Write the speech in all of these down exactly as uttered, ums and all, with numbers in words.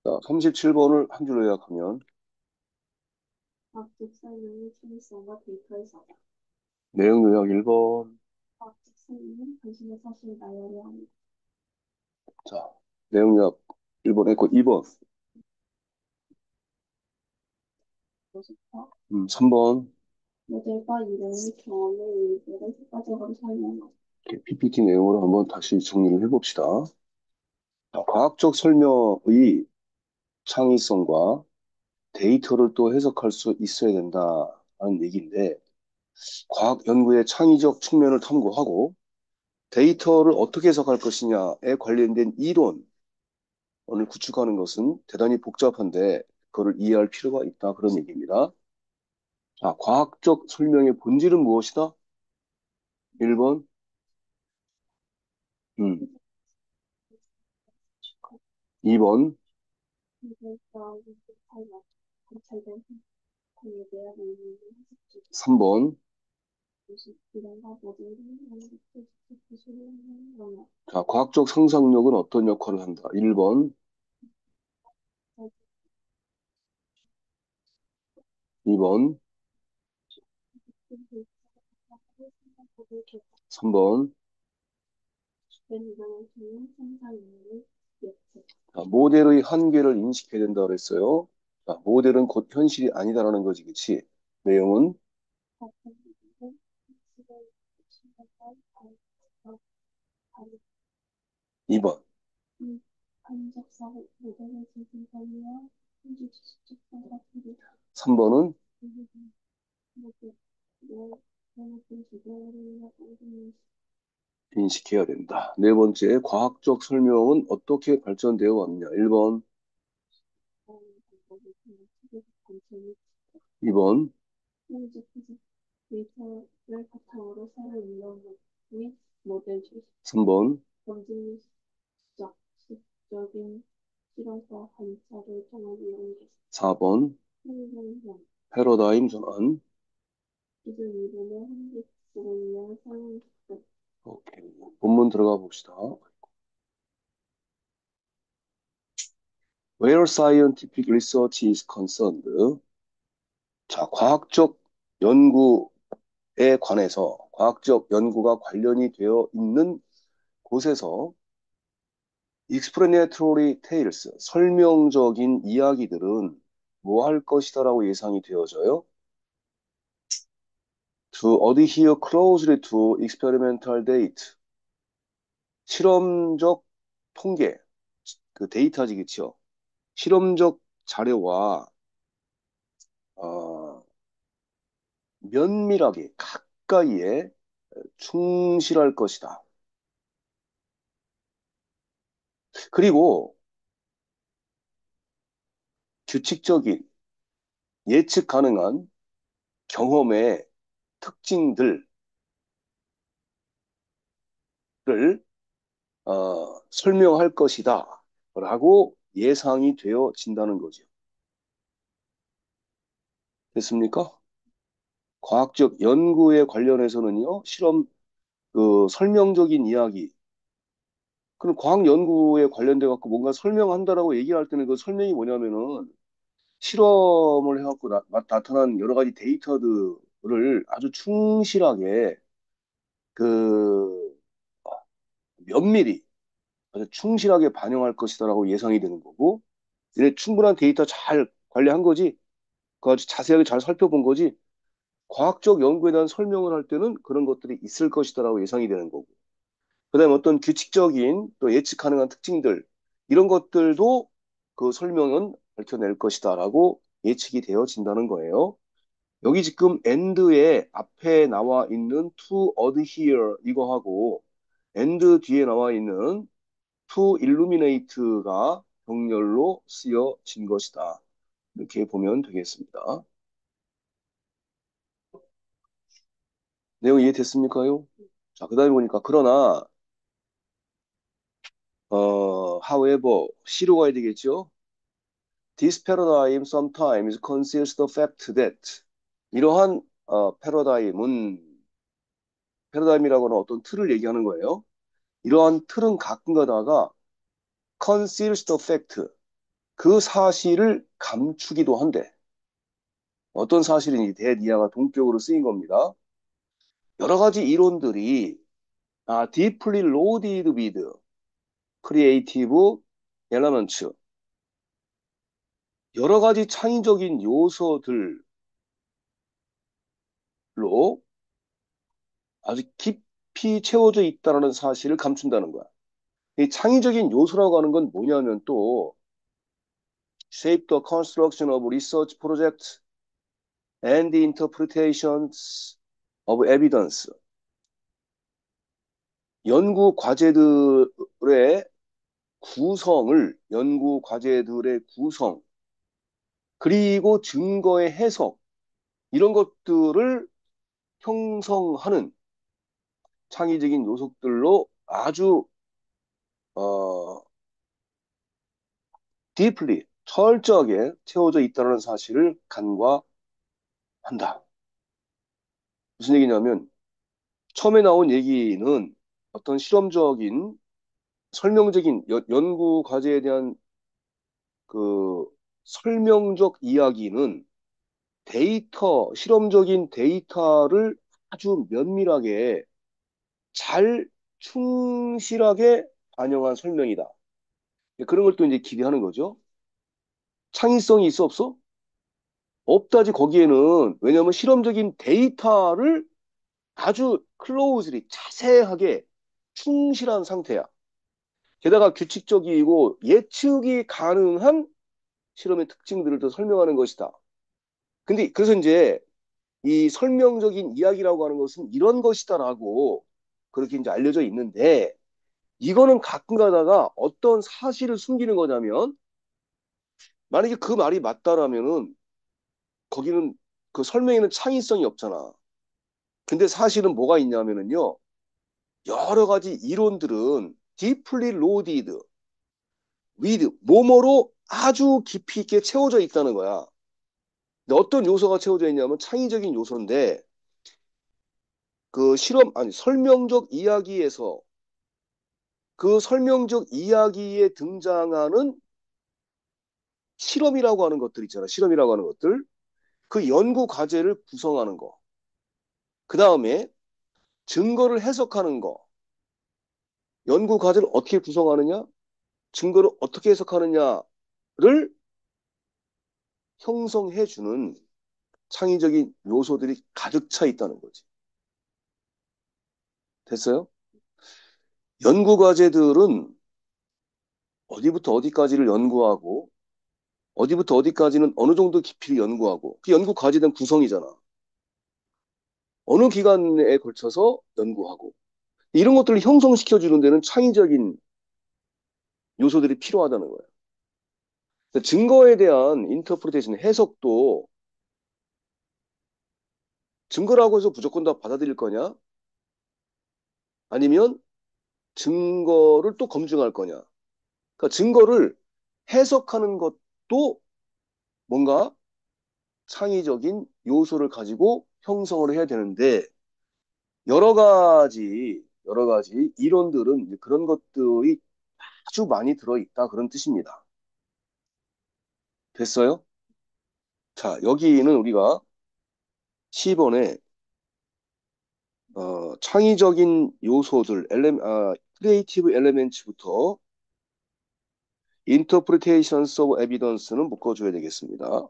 자, 삼십칠 번을 한 줄로 요약하면 과학적 설명의 창의성과 데이터의 사용. 내용 요약 일 번. 과학적 설명은 당신의 사실을 나열해야 합니다. 자, 내용 요약 일 번 했고 이 번. 그것부터 음, 삼 번. 모델과 이론의 경험의 일부를 효과적으로 설명하고 피피티 내용으로 한번 다시 정리를 해봅시다. 자, 과학적 설명의 창의성과 데이터를 또 해석할 수 있어야 된다는 얘기인데, 과학 연구의 창의적 측면을 탐구하고 데이터를 어떻게 해석할 것이냐에 관련된 이론을 구축하는 것은 대단히 복잡한데 그거를 이해할 필요가 있다, 그런 얘기입니다. 자, 과학적 설명의 본질은 무엇이다? 일 번. 음, 이 번. 모델과 이론의 관찰된 행동에 대한 의미를 해석주고 삼 번. 이론과 모델이 연결돼 직접 기술을 하는 영역. 자, 과학적 상상력은 어떤 역할을 한다? 일 번. 이 번. 삼 번. 주된 이론을 통해 생산 이론을 예측. 자, 모델의 한계를 인식해야 된다 그랬어요. 자, 모델은 곧 현실이 아니다라는 거지, 그치? 내용은 같은 이론을 시도의 신뢰가 이 번. 판적사고 모델의 재생산이와 현지 지식적 사고들이 삼 번은 모두 잘못된 주제를 가지고 인식해야 된다. 네 번째, 과학적 설명은 어떻게 발전되어 왔느냐? 일 번. 있다는 방법을 통해 체계적 관점이 이 번. 현재 피직 데이터를 바탕으로 새로운 이론 및 모델 제시, 삼 번. 검증 시적, 시적인 실험과 관찰을 통한 이론 개선, 사 번. 생성형, 패러다임 전환. 기존 이론의 한계치를 위한 상용 접근, 오케이. 본문 들어가 봅시다. Where scientific research is concerned. 자, 과학적 연구에 관해서, 과학적 연구가 관련이 되어 있는 곳에서 explanatory tales, 설명적인 이야기들은 뭐 할 것이다라고 예상이 되어져요? To adhere closely to experimental data. 실험적 통계, 그 데이터지, 그쵸? 실험적 자료와 어, 면밀하게 가까이에 충실할 것이다. 그리고 규칙적인, 예측 가능한 경험의 특징들을 어, 설명할 것이다 라고 예상이 되어진다는 거죠. 됐습니까? 과학적 연구에 관련해서는요, 실험, 그 설명적인 이야기, 그럼 과학 연구에 관련돼 갖고 뭔가 설명한다라고 얘기할 때는 그 설명이 뭐냐면은 실험을 해갖고 나, 타난 여러 가지 데이터들을 아주 충실하게 그 면밀히 아주 충실하게 반영할 것이다라고 예상이 되는 거고, 이제 충분한 데이터 잘 관리한 거지, 그 아주 자세하게 잘 살펴본 거지. 과학적 연구에 대한 설명을 할 때는 그런 것들이 있을 것이다라고 예상이 되는 거고, 그다음에 어떤 규칙적인 또 예측 가능한 특징들, 이런 것들도 그 설명은 밝혀낼 것이다라고 예측이 되어진다는 거예요. 여기 지금 end에 앞에 나와 있는 to adhere 이거하고 end 뒤에 나와 있는 to illuminate가 병렬로 쓰여진 것이다. 이렇게 보면 되겠습니다. 내용 이해됐습니까요? 자, 그 다음에 보니까 그러나 어, however, C로 가야 되겠죠? This paradigm sometimes conceals the fact that 이러한 어, 패러다임은 패러다임이라고는 어떤 틀을 얘기하는 거예요. 이러한 틀은 가끔 가다가 conceals the fact, 그 사실을 감추기도 한데 어떤 사실인지 대니아가 동격으로 쓰인 겁니다. 여러 가지 이론들이 아, deeply loaded with creative elements 여러 가지 창의적인 요소들로 아주 깊이 채워져 있다는 사실을 감춘다는 거야. 이 창의적인 요소라고 하는 건 뭐냐면 또 shape the construction of research projects and the interpretations of evidence. 연구 과제들의 구성을, 연구 과제들의 구성, 그리고 증거의 해석, 이런 것들을 형성하는 창의적인 요소들로 아주, 어, deeply, 철저하게 채워져 있다는 사실을 간과한다. 무슨 얘기냐면, 처음에 나온 얘기는 어떤 실험적인, 설명적인 여- 연구 과제에 대한 그 설명적 이야기는 데이터, 실험적인 데이터를 아주 면밀하게 잘 충실하게 반영한 설명이다. 그런 걸 또 이제 기대하는 거죠. 창의성이 있어 없어? 없다지 거기에는. 왜냐하면 실험적인 데이터를 아주 클로즈리 자세하게 충실한 상태야. 게다가 규칙적이고 예측이 가능한 실험의 특징들을 더 설명하는 것이다. 근데 그래서 이제 이 설명적인 이야기라고 하는 것은 이런 것이다라고 그렇게 이제 알려져 있는데 이거는 가끔 가다가 어떤 사실을 숨기는 거냐면 만약에 그 말이 맞다라면은 거기는 그 설명에는 창의성이 없잖아. 근데 사실은 뭐가 있냐면은요. 여러 가지 이론들은 deeply loaded with 뭐뭐로 아주 깊이 있게 채워져 있다는 거야. 근데 어떤 요소가 채워져 있냐면 창의적인 요소인데 그 실험 아니 설명적 이야기에서 그 설명적 이야기에 등장하는 실험이라고 하는 것들 있잖아. 실험이라고 하는 것들. 그 연구 과제를 구성하는 거. 그 다음에 증거를 해석하는 거. 연구 과제를 어떻게 구성하느냐? 증거를 어떻게 해석하느냐를 형성해주는 창의적인 요소들이 가득 차 있다는 거지. 됐어요? 연구 과제들은 어디부터 어디까지를 연구하고 어디부터 어디까지는 어느 정도 깊이를 연구하고 그 연구 과제에 대한 구성이잖아. 어느 기간에 걸쳐서 연구하고 이런 것들을 형성시켜 주는 데는 창의적인 요소들이 필요하다는 거예요. 증거에 대한 인터프리테이션 해석도 증거라고 해서 무조건 다 받아들일 거냐? 아니면 증거를 또 검증할 거냐? 그러니까 증거를 해석하는 것도 뭔가 창의적인 요소를 가지고 형성을 해야 되는데 여러 가지 여러 가지 이론들은 그런 것들이 아주 많이 들어있다 그런 뜻입니다. 됐어요? 자, 여기는 우리가 십 번에 어, 창의적인 요소들, 엘레, 아, 크리에이티브 엘레멘츠부터 interpretations of evidence는 묶어줘야 되겠습니다.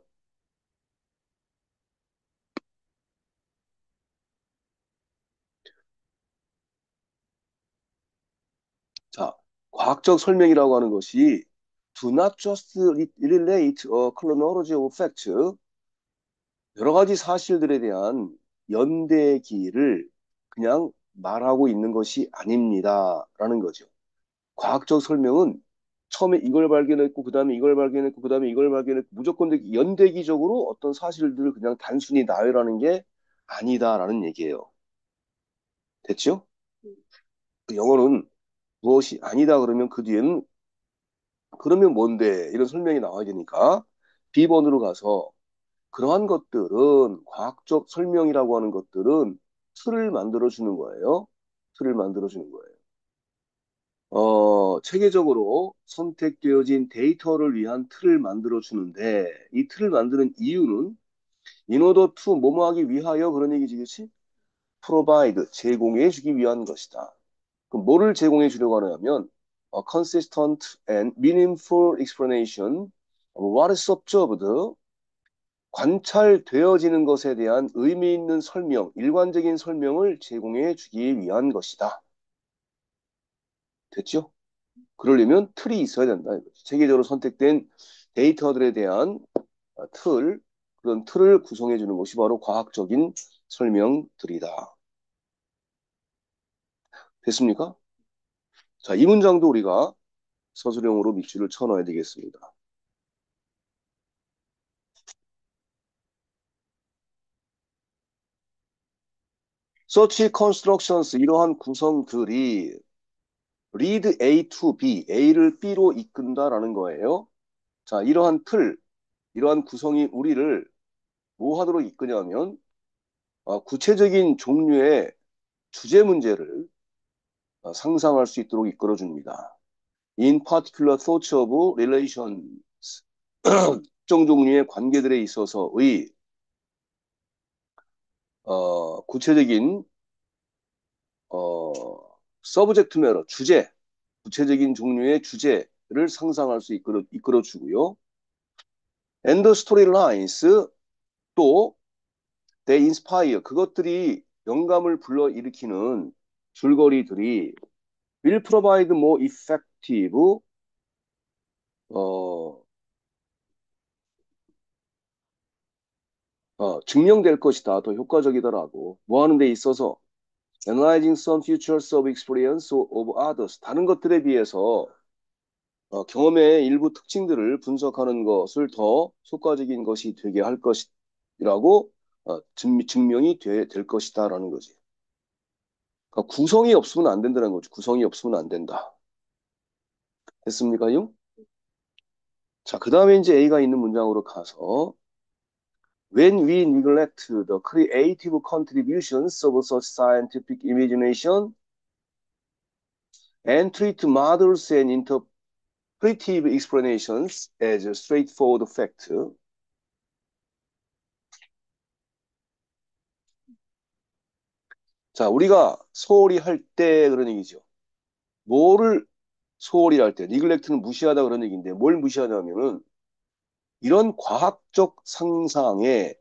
자, 과학적 설명이라고 하는 것이 do not just relate a chronology of facts, 여러 가지 사실들에 대한 연대기를 그냥 말하고 있는 것이 아닙니다라는 거죠. 과학적 설명은 처음에 이걸 발견했고 그다음에 이걸 발견했고 그다음에 이걸 발견했고 무조건 연대기적으로 어떤 사실들을 그냥 단순히 나열하는 게 아니다라는 얘기예요. 됐죠? 그 영어는 무엇이 아니다 그러면 그 뒤에는 그러면 뭔데 이런 설명이 나와야 되니까 비번으로 가서 그러한 것들은 과학적 설명이라고 하는 것들은 틀을 만들어 주는 거예요. 틀을 만들어 주는 거예요. 어, 체계적으로 선택되어진 데이터를 위한 틀을 만들어 주는데 이 틀을 만드는 이유는 in order to 뭐뭐 하기 위하여 그런 얘기지, 그치? provide 제공해 주기 위한 것이다. 그럼 뭐를 제공해 주려고 하냐면 a consistent and meaningful explanation of what is observed 관찰되어지는 것에 대한 의미 있는 설명, 일관적인 설명을 제공해 주기 위한 것이다. 됐죠? 그러려면 틀이 있어야 된다. 체계적으로 선택된 데이터들에 대한 틀, 그런 틀을 구성해 주는 것이 바로 과학적인 설명들이다. 됐습니까? 자, 이 문장도 우리가 서술형으로 밑줄을 쳐넣어야 되겠습니다. Such constructions, 이러한 구성들이 lead A to B, A를 B로 이끈다라는 거예요. 자, 이러한 틀, 이러한 구성이 우리를 뭐 하도록 이끄냐면 어, 구체적인 종류의 주제 문제를 어, 상상할 수 있도록 이끌어줍니다. In particular thoughts of relations, 특정 종류의 관계들에 있어서의 어, 구체적인 어, subject matter, 주제, 구체적인 종류의 주제를 상상할 수 이끌어, 이끌어주고요. And the storylines, 또 they inspire, 그것들이 영감을 불러일으키는 줄거리들이 will provide more effective, 어, 어, 증명될 것이다. 더 효과적이더라고. 뭐 하는 데 있어서 analyzing some features of experience of others. 다른 것들에 비해서 어, 경험의 일부 특징들을 분석하는 것을 더 효과적인 것이 되게 할 것이라고 어, 증, 증명이 되, 될 것이다라는 거지. 그러니까 구성이 없으면 안 된다는 거지. 구성이 없으면 안 된다. 됐습니까요? 자, 그 다음에 이제 A가 있는 문장으로 가서 When we neglect the creative contributions of such scientific imagination and treat models and interpretive explanations as a straightforward fact. 자, 우리가 소홀히 할 때 그런 얘기죠. 뭐를 소홀히 할 때, neglect는 무시하다 그런 얘기인데 뭘 무시하냐면은 이런 과학적 상상에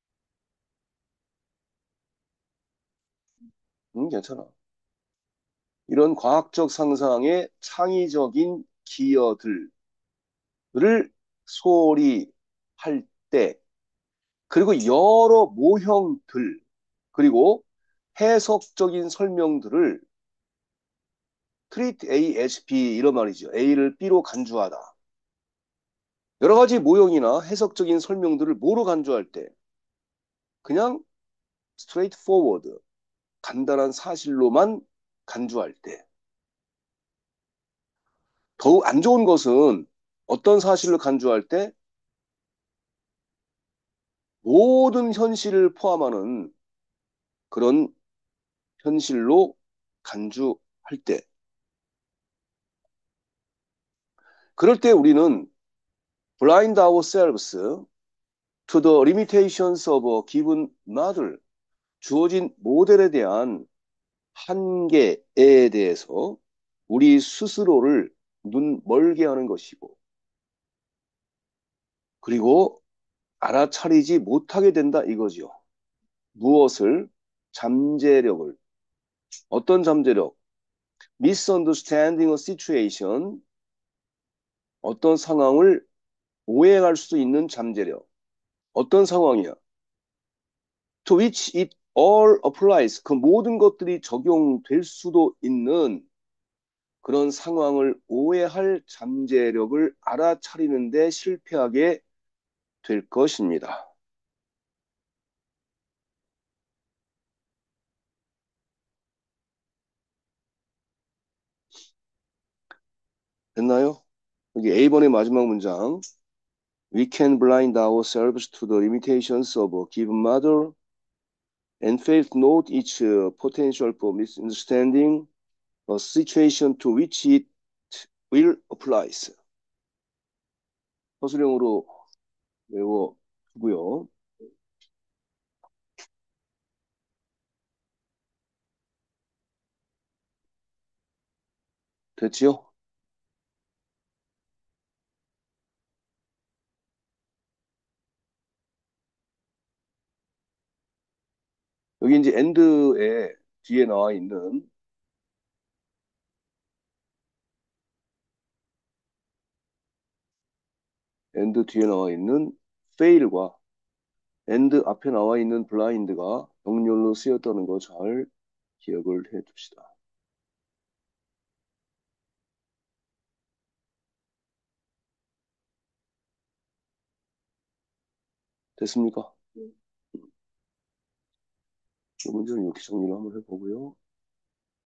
음, 괜찮아. 이런 과학적 상상의 창의적인 기여들을 소홀히 할 때, 그리고 여러 모형들, 그리고 해석적인 설명들을 treat A as B 이런 말이죠. A를 B로 간주하다. 여러 가지 모형이나 해석적인 설명들을 뭐로 간주할 때 그냥 straightforward, 간단한 사실로만 간주할 때 더욱 안 좋은 것은 어떤 사실을 간주할 때 모든 현실을 포함하는 그런 현실로 간주할 때 그럴 때 우리는 blind ourselves to the limitations of a given model, 주어진 모델에 대한 한계에 대해서 우리 스스로를 눈 멀게 하는 것이고, 그리고 알아차리지 못하게 된다 이거지요. 무엇을? 잠재력을. 어떤 잠재력? misunderstanding a situation, 어떤 상황을 오해할 수 있는 잠재력. 어떤 상황이야? To which it all applies. 그 모든 것들이 적용될 수도 있는 그런 상황을 오해할 잠재력을 알아차리는데 실패하게 될 것입니다. 됐나요? 여기 A번의 마지막 문장. We can blind ourselves to the limitations of a given model and fail to note its potential for misunderstanding. A situation to which it will applies. 서술형으로 외워두고요. 됐지요? 여기 이제 and에 뒤에 나와 있는 and 뒤에 나와 있는 fail과 and 앞에 나와 있는 blind가 병렬로 쓰였다는 거 잘 기억을 해 둡시다. 됐습니까? 네. 이 문제는 이렇게 정리를 한번 해보고요.